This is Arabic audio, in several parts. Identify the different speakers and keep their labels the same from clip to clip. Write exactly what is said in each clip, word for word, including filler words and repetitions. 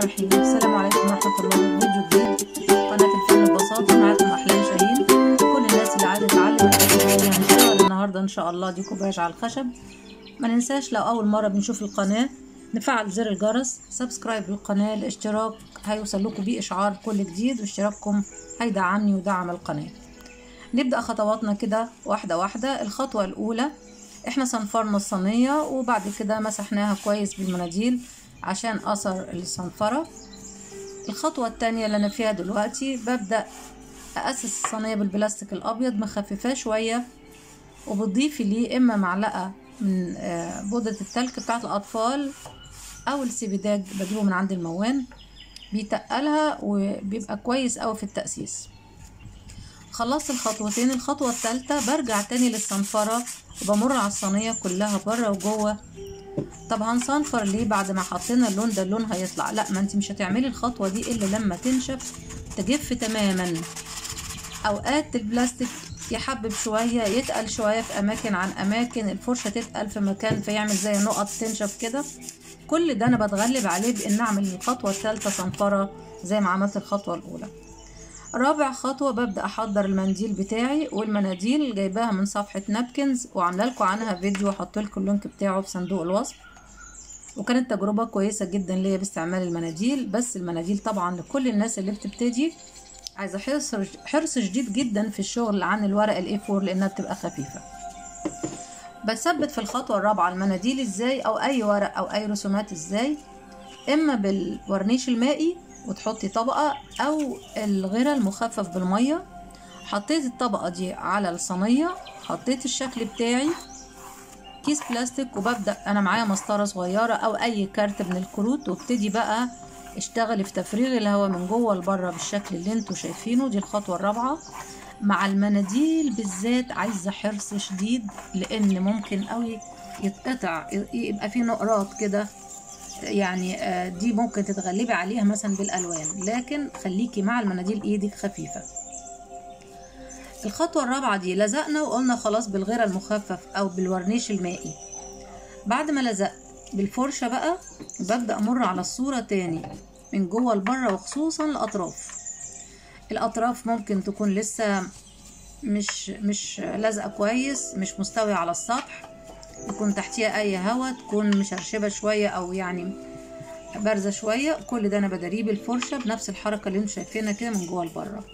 Speaker 1: الرحيم. السلام عليكم ورحمة الله. فيديو جديد قناة الفن ببساطة، معاكم أحلام شاهين. كل الناس اللي عايزة تتعلم هنشتغل النهاردة إن شاء الله ديكوباج على الخشب. ما ننساش لو أول مرة بنشوف القناة نفعل زر الجرس، سبسكرايب للقناة، الاشتراك هيوصل لكم بيه إشعار كل جديد، واشتراككم هيدعمني ودعم القناة. نبدأ خطواتنا كده واحدة واحدة. الخطوة الأولى احنا صنفرنا الصينية وبعد كده مسحناها كويس بالمناديل عشان أثر الصنفرة. الخطوة التانية اللي أنا فيها دلوقتي ببدأ أأسس الصينية بالبلاستيك الأبيض، مخففاه شوية، وبضيفي ليه إما معلقة من بودرة التلك بتاعت الأطفال أو السبيداج بجيبه من عند الموان، بيتقلها وبيبقى كويس أوي في التأسيس. خلصت الخطوتين. الخطوة الثالثة برجع تاني للصنفرة وبمر على الصينية كلها بره وجوه. طب هنصنفر ليه بعد ما حطينا اللون ده؟ اللون هيطلع. لا، ما انت مش هتعملي الخطوة دي الا لما تنشف تجف تماما. اوقات البلاستيك يحبب شوية، يتقل شوية في اماكن عن اماكن، الفرشة تتقل في مكان فيعمل زي نقط تنشف كده. كل ده انا بتغلب عليه بان اعمل الخطوة الثالثة صنفرة زي ما عملت الخطوة الاولى. رابع خطوة ببدأ أحضر المنديل بتاعي، والمناديل جايباها من صفحة نابكنز وعامله لكم عنها فيديو، هحط لكم اللينك بتاعه في صندوق الوصف. وكانت تجربة كويسة جدا ليا باستعمال المناديل. بس المناديل طبعا لكل الناس اللي بتبتدي عايزة حرص حرص شديد جدا في الشغل عن الورق الاي فور لأنها بتبقى خفيفة. بثبت في الخطوة الرابعة المناديل ازاي، أو أي ورق أو أي رسومات ازاي، إما بالورنيش المائي وتحطي طبقة، او الغيرة المخفف بالمية. حطيت الطبقة دي على الصينية، حطيت الشكل بتاعي كيس بلاستيك، وببدأ انا معايا مسطرة صغيرة او اي كارت من الكروت، وابتدي بقى اشتغلي في تفريغ الهواء من جوه لبره بالشكل اللي انتوا شايفينه. دي الخطوة الرابعة. مع المناديل بالذات عايزة حرص شديد، لان ممكن قوي يتقطع، يبقى فيه نقرات كده، يعني دي ممكن تتغلبي عليها مثلا بالالوان، لكن خليكي مع المناديل ايدك خفيفه. الخطوه الرابعه دي لزقنا وقلنا خلاص بالغيره المخفف او بالورنيش المائي. بعد ما لزقت بالفرشه بقى ببدا امر على الصوره تاني من جوه لبره، وخصوصا الاطراف. الاطراف ممكن تكون لسه مش مش لازقه كويس، مش مستويه على السطح، يكون تحتيها اي هوا، تكون مشرشبه شويه او يعني بارزه شويه. كل ده انا بداريه بالفرشه بنفس الحركه اللي انتم شايفينها كده من جوه لبره.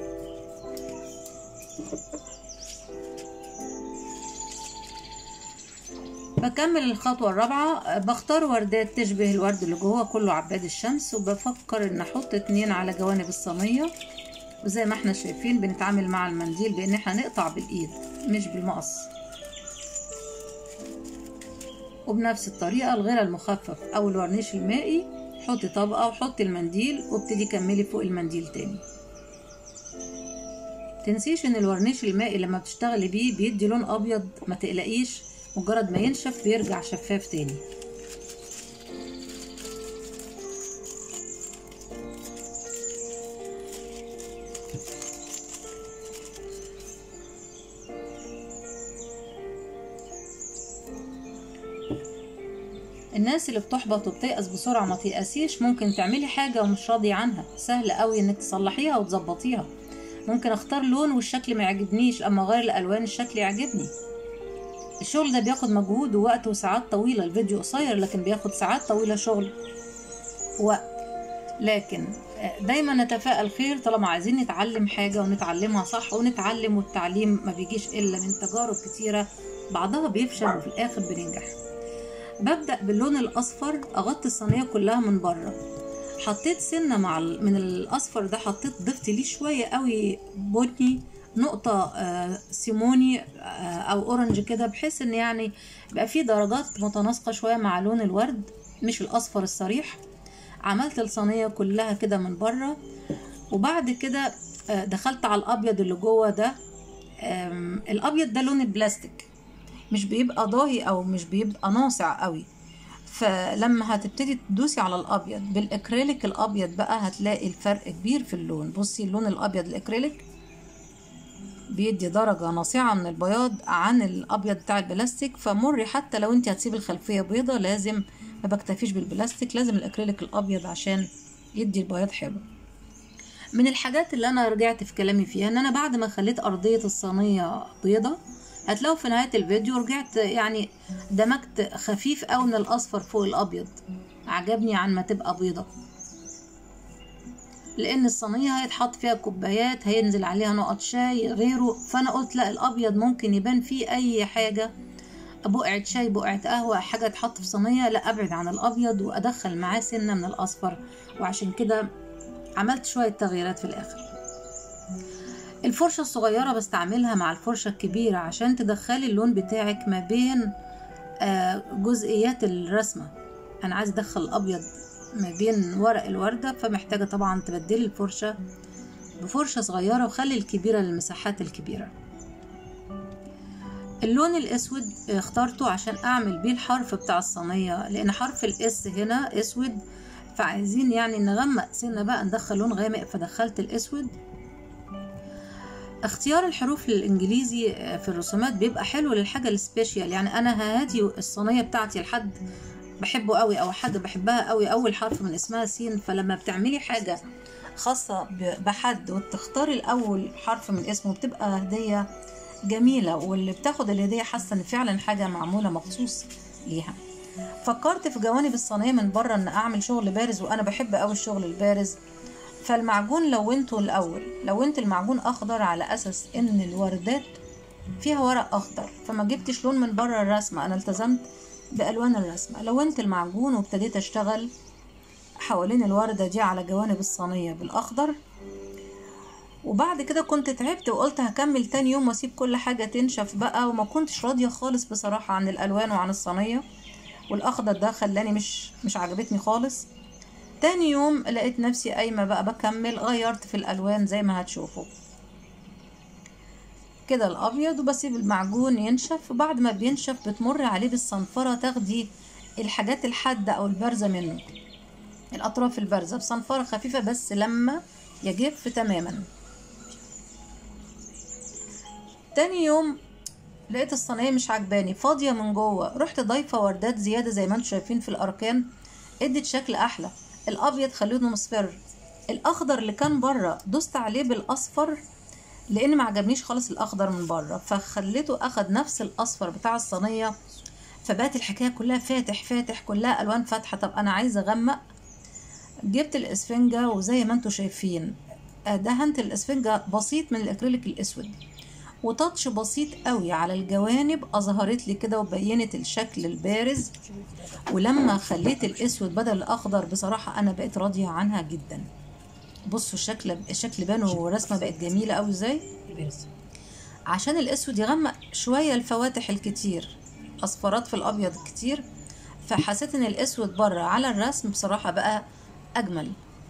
Speaker 1: بكمل الخطوه الرابعه. بختار وردات تشبه الورد اللي جوه، كله عباد الشمس، وبفكر ان احط اتنين على جوانب الصينيه. وزي ما احنا شايفين بنتعامل مع المنديل بان احنا نقطع بالايد مش بالمقص. وبنفس الطريقة الغيرة المخفف أو الورنيش المائي، حطي طبقة وحطي المنديل وابتدي كملي فوق المنديل تاني. تنسيش ان الورنيش المائي لما بتشتغلي بيه بيدي لون أبيض، ما تقلقيش، مجرد ما ينشف بيرجع شفاف تاني. الناس اللي بتحبط وبتيأس بسرعة ما تيأسيش. ممكن تعملي حاجة ومش راضية عنها، سهل قوي انك تصلحيها وتظبطيها. ممكن اختار لون والشكل ما يعجبنيش، اما اغير الالوان الشكل يعجبني. الشغل ده بياخد مجهود ووقت وساعات طويلة. الفيديو قصير لكن بياخد ساعات طويلة شغل ووقت. لكن دايما نتفائل خير طالما عايزين نتعلم حاجة ونتعلمها صح، ونتعلم، والتعليم ما بيجيش الا من تجارب كتيرة، بعضها بيفشل وفي الاخر بننجح. ببدأ باللون الأصفر، أغطي الصينية كلها من بره. حطيت سنة مع من الأصفر ده، حطيت ضفت ليه شوية قوي بني، نقطة آه سيموني آه أو أورنج كده، بحيث إن يعني يبقى فيه درجات متناسقة شوية مع لون الورد مش الأصفر الصريح. عملت الصينية كلها كده من بره. وبعد كده آه دخلت على الأبيض اللي جوه ده. الأبيض ده لون البلاستيك، مش بيبقى ضاهي او مش بيبقى ناصع قوي. فلما هتبتدي تدوسي على الابيض بالاكريليك الابيض بقى هتلاقي الفرق كبير في اللون. بصي اللون الابيض الاكريليك بيدي درجة ناصعة من البياض عن الابيض بتاع البلاستيك. فمري حتى لو انت هتسيبي الخلفية بيضة لازم ما بكتفيش بالبلاستيك، لازم الاكريليك الابيض عشان يدي البياض حلو. من الحاجات اللي انا رجعت في كلامي فيها ان انا بعد ما خليت ارضية الصينية بيضة، هتلاقوا في نهاية الفيديو رجعت يعني دمجت خفيف قوي من الاصفر فوق الابيض، عجبني عن ما تبقى بيضة، لان الصينية هيتحط فيها كوبايات، هينزل عليها نقط شاي غيره، فانا قلت لا الابيض ممكن يبان فيه اي حاجة، بقعة شاي بقعة قهوة حاجة تحط في صينية، لا ابعد عن الابيض وادخل معاه سنة من الاصفر، وعشان كده عملت شوية تغييرات في الاخر. الفرشة الصغيرة بستعملها مع الفرشة الكبيرة عشان تدخلي اللون بتاعك ما بين جزئيات الرسمة. انا عايز ادخل الابيض ما بين ورق الوردة، فمحتاجة طبعا تبدلي الفرشة بفرشة صغيرة وخلي الكبيرة للمساحات الكبيرة. اللون الاسود اخترته عشان اعمل بيه الحرف بتاع الصينية، لان حرف الاس هنا اسود، فعايزين يعني نغمق سنة بقى ندخل لون غامق، فدخلت الاسود. اختيار الحروف للانجليزي في الرسومات بيبقى حلو للحاجة السبيشيال، يعني انا هادي الصينية بتاعتي لحد بحبه قوي او حاجة بحبها قوي اول حرف من اسمها سين، فلما بتعملي حاجة خاصة بحد وتختاري الاول حرف من اسمه بتبقى هدية جميلة، واللي بتاخد الهدية حاسة ان فعلا حاجة معمولة مخصوص ليها. فكرت في جوانب الصينية من بره ان اعمل شغل بارز، وانا بحب قوي الشغل البارز، فالمعجون لونته الاول، لونت المعجون اخضر على اساس ان الوردات فيها ورق اخضر، فما جبتش لون من بره الرسمة، انا التزمت بالوان الرسمة. لونت المعجون وابتديت اشتغل حوالين الوردة دي على جوانب الصينية بالاخضر، وبعد كده كنت تعبت وقلت هكمل تاني يوم واسيب كل حاجة تنشف بقى، وما كنتش راضية خالص بصراحة عن الالوان وعن الصينية، والاخضر ده خلاني مش مش عجبتني خالص. تاني يوم لقيت نفسي قايمة بقى بكمل، غيرت في الالوان زي ما هتشوفوا كده الابيض، وبسيب المعجون ينشف، وبعد ما بينشف بتمر عليه بالصنفرة تاخدي الحاجات الحادة او البارزة منه، الاطراف البارزة بصنفرة خفيفة بس لما يجف تماما. تاني يوم لقيت الصينية مش عجباني فاضية من جوه، رحت ضايفة وردات زيادة زي ما انتم شايفين في الاركان، ادت شكل احلى. الابيض خليته مصفر، الاخضر اللي كان بره دوست عليه بالاصفر لان ما عجبنيش خالص الاخضر من بره، فخليته اخد نفس الاصفر بتاع الصينية، فبقت الحكاية كلها فاتح فاتح كلها الوان فاتحة. طب انا عايزة اغمق، جبت الاسفنجة وزي ما انتم شايفين دهنت الاسفنجة بسيط من الاكريليك الاسود، وتاتش بسيط قوي على الجوانب اظهرت لي كده وبينت الشكل البارز. ولما خليت الاسود بدل الاخضر بصراحة انا بقيت راضية عنها جدا. بصوا الشكل الشكل بان والرسمة بقت جميلة قوي ازاي، عشان الاسود يغمق شوية الفواتح الكتير، اصفرات في الابيض كتير، فحسيت ان الاسود بره على الرسم بصراحة بقى اجمل.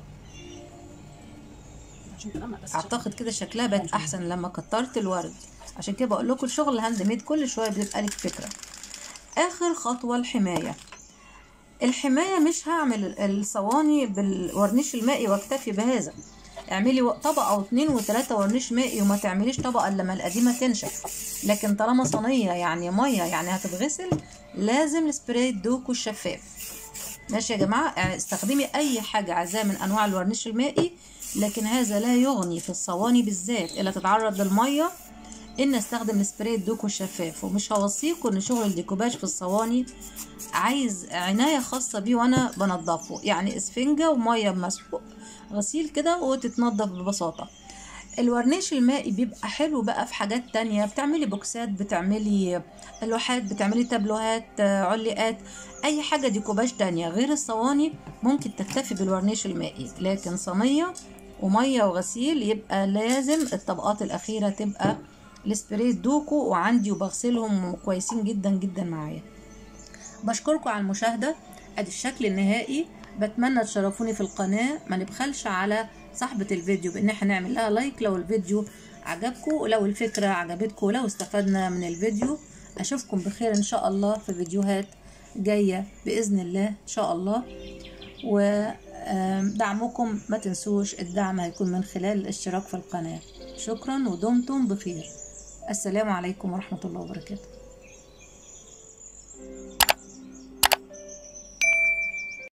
Speaker 1: اعتقد كده شكلها بقت احسن لما كترت الورد، عشان كده بقول لكم الشغل الهاند ميد كل شويه بيبقى لك فكره. اخر خطوه الحمايه. الحمايه مش هعمل الصواني بالورنيش المائي واكتفي بهذا، اعملي طبقه او اتنين وتلاته ورنيش مائي، وما تعمليش طبقه الا لما القديمه تنشف. لكن طالما صينيه يعني ميه يعني هتتغسل، لازم السبراي الدوكو الشفاف. ماشي يا جماعه، استخدمي اي حاجه عايزاها من انواع الورنيش المائي، لكن هذا لا يغني في الصواني بالذات الا تتعرض للميه ان استخدم سبراي الدوكو الشفاف. ومش هوصيكم ان شغل الديكوباج في الصواني عايز عنايه خاصه بيه وانا بنضفه، يعني اسفنجه وميه بمسحوق غسيل كده وتتنضف ببساطه. الورنيش المائي بيبقى حلو بقى في حاجات تانية، بتعملي بوكسات، بتعملي لوحات، بتعملي تابلوهات، علقات، اي حاجه ديكوباج تانية غير الصواني ممكن تكتفي بالورنيش المائي. لكن صينيه وميه وغسيل يبقى لازم الطبقات الاخيره تبقى السبراي الدوكو، وعندي وبغسلهم كويسين جدا جدا معايا. بشكركم على المشاهده، ادي الشكل النهائي. بتمنى تشرفوني في القناه، ما نبخلش على صاحبه الفيديو بان احنا نعمل لها لايك لو الفيديو عجبكم، ولو الفكره عجبتكم، ولو استفدنا من الفيديو. اشوفكم بخير ان شاء الله في فيديوهات جايه باذن الله ان شاء الله. ودعمكم ما تنسوش، الدعم هيكون من خلال الاشتراك في القناه. شكرا ودمتم بخير. السلام عليكم ورحمه الله وبركاته.